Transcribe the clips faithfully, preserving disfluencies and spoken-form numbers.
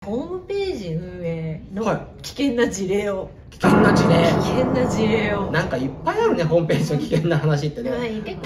ホームページ運営のはい危険な事例を、 危険な事例、 危険な事例をなんかいっぱいあるね、ホームページの危険な話ってね。 はい、結構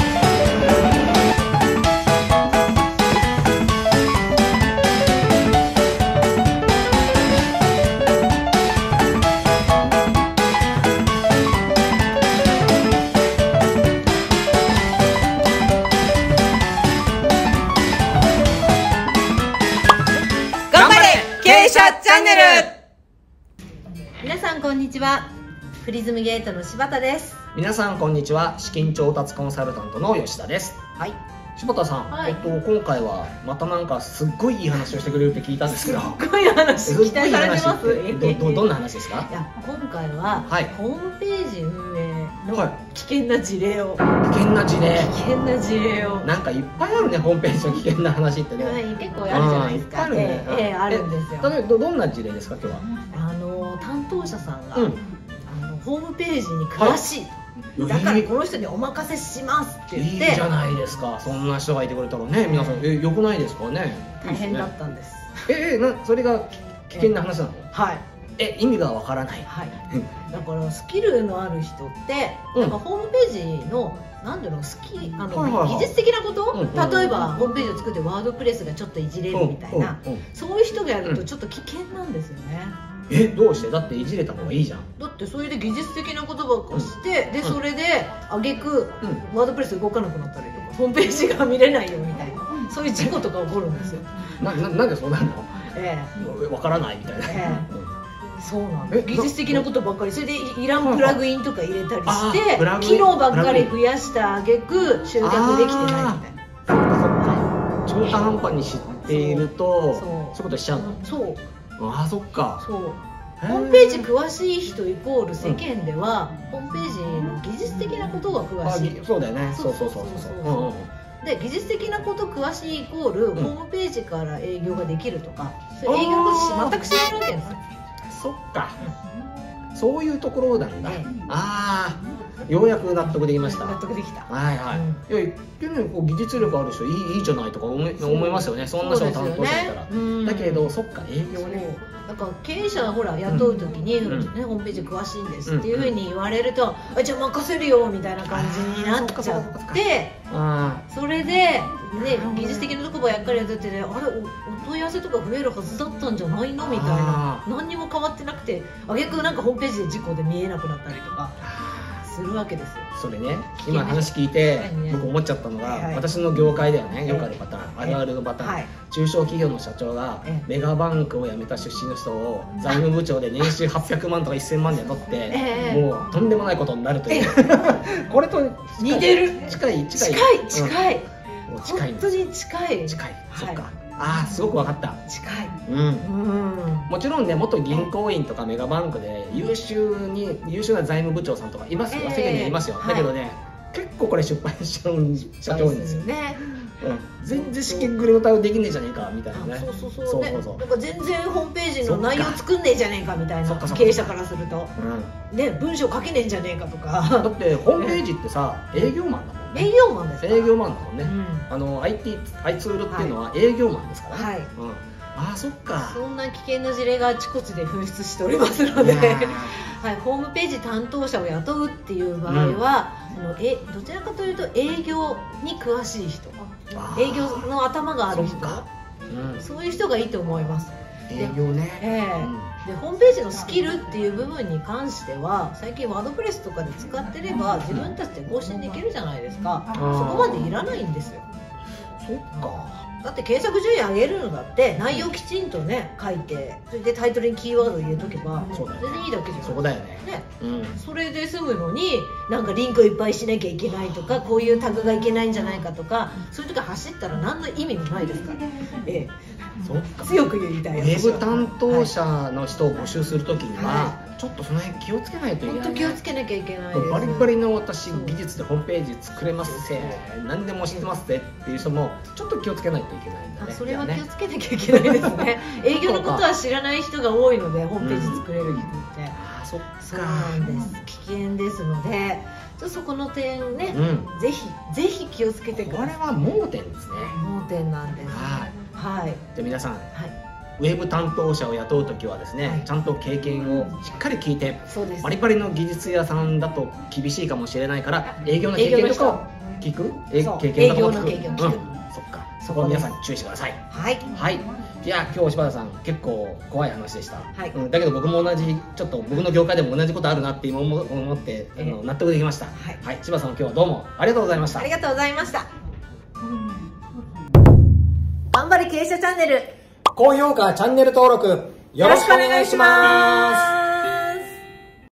頑張れ経営者チャンネル。 皆さんこんにちは。プリズムゲートの柴田です。 皆さんこんにちは、資金調達コンサルタントの吉田です。 はい、 柴田さん、 はいえっと今回はまたなんかすっごいいい話をしてくれるって聞いたんですけど、 すっごい話期待されてます。 えどどどんな話ですか？ いや、今回は、 はいホームページ運営はいの危険な事例を、 危険な事例、 危険な事例をなんかいっぱいあるね、ホームページの危険な話ってね。 はい、結構あるじゃないですか。 あーいっぱいあるねええええあるんですよ。 え例えばどどんな事例ですか今日は？ あの担当者さんが、 うんあのホームページに詳しい、だからこの人にお任せしますって言って、 いいじゃないですか。そんな人がいてくれたらね、皆さんえ良くないですかね。 大変だっいいたんです。 ですね。ええなそれが危険な話なの？ はいえ意味がわからない。 はい。だからスキルのある人って、 うんなんかホームページのなんだろう、スキあの、 はいはいはい技術的なこと、 うんうんうん例えばホームページを作ってワードプレスがちょっといじれるみたいな、 うんうんうんそういう人がやるとちょっと危険なんですよね。 えどうして？だっていじれた方がいいじゃん。 だってそれで技術的なことばっかして、でうんそれで挙句、 うんワードプレス動かなくなったりとか、ホームページが見れないよみたいな、そういう事故とか起こるんですよ。 なななんでそうなるの？ えわからないみたいな。 ええうんえそうなんです。 え技術的なことばっかり、それでいらんプラグインとか入れたりあしてープラグイン機能ばっかり増やした挙句集客できてないみたいな。 そっかそっか。中途半端に知っているとそうそういうことしちゃうの？ そうああそっか。 そう。 へホームページ詳しい人イコール世間では、ホームページの技術的なことが詳あしい。 そうだよね。 そそううそそそそううそううそうう。うんうんで技術的なこと詳しいイコール、 んホームページから営業ができるとか、そういう営業と全く知らないわけですよ。 そっか。そういうところなんだ。 ええああようやく納得できました。 納得できた。 はいはい。いやでもこう技術力ある人いいいいじゃないとか思い思いますよね。そんな人を担当してたら。だけどそっか営業ね。 だから経営者はほら雇う時に、 うんね、ホームページ詳しいんですっていうふうに言われると、あじゃあ任せるよみたいな感じになっちゃってあそれで、ね、技術的なとこばやっかりやってて、ね、あれ お, お問い合わせとか増えるはずだったんじゃないのみたいな、何にも変わってなくて挙句なんかホームページで事故で見えなくなったりとかするわけですよ。 それね今話聞いてね僕思っちゃったのが、 はいはい私の業界だよね、よくあるパターン、 ええあるあるのパターン、 はい中小企業の社長がええメガバンクを辞めた出身の人を財務部長で年収はっぴゃくまんとかせんまんで雇って、 ええもうとんでもないことになるというこれと近い似てる近い近い近い近い、 うんもう近いんです本当に近い近い、 はいそっかああすごく分かった。 近い。 うんうんもちろんね元銀行員とかメガバンクで優秀に優秀な財務部長さんとかいますよ、 ええ世間にはいますよ、だけどね結構これ失敗しちゃうん社長多いんですよ、 ね。 うん、全然資金繰りの対応できねえじゃねえかみたいなね。 あそうそうそうそうねそうそうなんか全然ホームページの内容作んねえじゃねえかみたいなそっかそっか経営者からするとうんね文章書けねえんじゃねえかとだかってホームページってさ営業マンだもんね。 営業マンですか。 営業マンだもんね、 うんあの アイティー アイツールっていうのは営業マンですからね、 はいうん、ああそっかそんな危険な事例があちこちで噴出しておりますので、 いやーはい、ホームページ担当者を雇うっていう場合は、あのえどちらかというと営業に詳しい人、 あー営業の頭がある人そっか、うん、 そういう人がいいと思います。 営業ね、 ええでホームページのスキルっていう部分に関しては最近ワードプレスとかで使ってれば自分たちで更新できるじゃないですか。そこまでいらないんですよ。 そっかだって検索順位上げるのだって内容きちんとね書いて、それでタイトルにキーワード入れとけばそうだよね全然いいだけじゃないそこだよねね。 うんそれで済むのになんかリンクをいっぱいしなきゃいけないとか、こういうタグがいけないんじゃないかとか、そういうとこ走ったら何の意味もないですから、ええ、 そっか強く言いたい。 ウェブ担当はい者の人を募集するときには、 はちょっとその辺気をつけないといけ本当ない、 気をつけなきゃいけないです。 バリバリの私技術でホームページ作れますせ何でも知ってますぜっていう人もちょっと気をつけないといけないんだね。 あそれは気をねつけなきゃいけないですね。営業のことは知らない人が多いのでホームページ作れる人って、 あそっかそうなんです。危険ですので、ちょっとそこの点ね、 うんぜひぜひ気をつけてください。 これは盲点ですね。 盲点なんです。 はいはいじゃあ皆さんはいウェブ担当者を雇うときはですね、はい、ちゃんと経験をしっかり聞いて、そうです、バリバリの技術屋さんだと厳しいかもしれないから営業の経験とかを聞く、経験とかを聞く、うん、そっか、そこは皆さん注意してください。はい、はい、いや今日柴田さん結構怖い話でした、はい、うん、だけど僕も同じ、ちょっと僕の業界でも同じことあるなって今思って、えー、あの納得できました。はい、はい、柴田さん今日はどうもありがとうございました。 ありがとうございました。頑張り経営者チャンネル、 高評価、チャンネル登録よろしくお願いします。